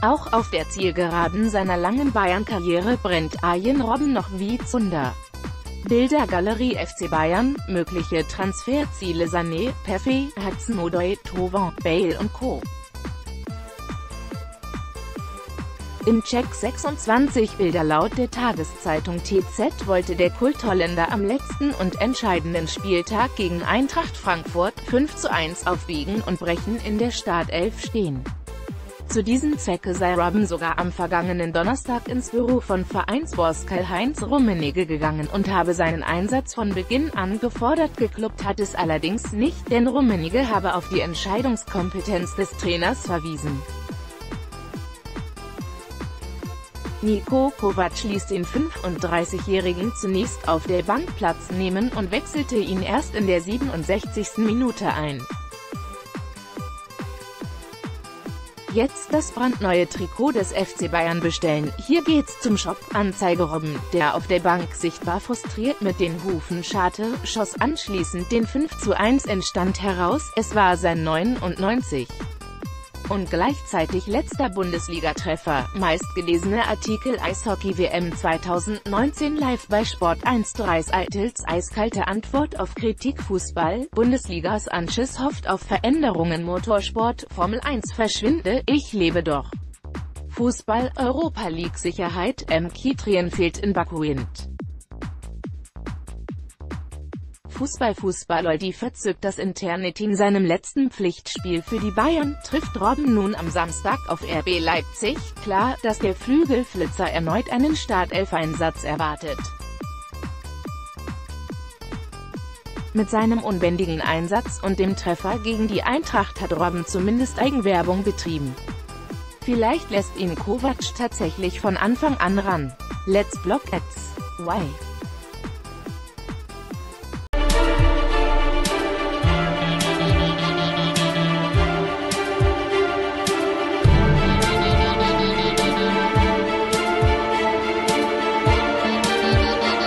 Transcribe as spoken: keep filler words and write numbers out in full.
Auch auf der Zielgeraden seiner langen Bayern-Karriere brennt Arjen Robben noch wie Zunder. Bildergalerie F C Bayern, mögliche Transferziele: Sané, Perfet, Hudson-Odoi, Thauvin, Bale und Co. Im Check sechsundzwanzig Bilder. Laut der Tageszeitung T Z wollte der Kultholländer am letzten und entscheidenden Spieltag gegen Eintracht Frankfurt fünf zu eins auf Biegen und Brechen in der Startelf stehen. Zu diesem Zwecke sei Robben sogar am vergangenen Donnerstag ins Büro von Vereinsboss Karl-Heinz Rummenigge gegangen und habe seinen Einsatz von Beginn an gefordert. Geklappt hat es allerdings nicht, denn Rummenigge habe auf die Entscheidungskompetenz des Trainers verwiesen. Niko Kovac ließ den fünfunddreißigjährigen zunächst auf der Bank Platz nehmen und wechselte ihn erst in der siebenundsechzigsten Minute ein. Jetzt das brandneue Trikot des F C Bayern bestellen. Hier geht's zum Shop. Anzeige: Robben, der auf der Bank sichtbar frustriert mit den Hufen scharte, schoss anschließend den fünf zu eins Endstand heraus. Es war sein neunundneunzigster und gleichzeitig letzter Bundesliga-Treffer. Meistgelesene Artikel: Eishockey-W M zweitausendneunzehn live bei Sport eins. Dreiß Eitels eiskalte Antwort auf Kritik. Fußball, Bundesligas Anschiss hofft auf Veränderungen. Motorsport, Formel eins verschwinde, ich lebe doch. Fußball, Europa League Sicherheit, Mkhitaryan fehlt in Bakuint. Fußball Fußballer die verzögert das Internet. In seinem letzten Pflichtspiel für die Bayern trifft Robben nun am Samstag auf R B Leipzig. Klar, dass der Flügelflitzer erneut einen Startelf-Einsatz erwartet. Mit seinem unbändigen Einsatz und dem Treffer gegen die Eintracht hat Robben zumindest Eigenwerbung betrieben. Vielleicht lässt ihn Kovac tatsächlich von Anfang an ran. Let's block ads. Why?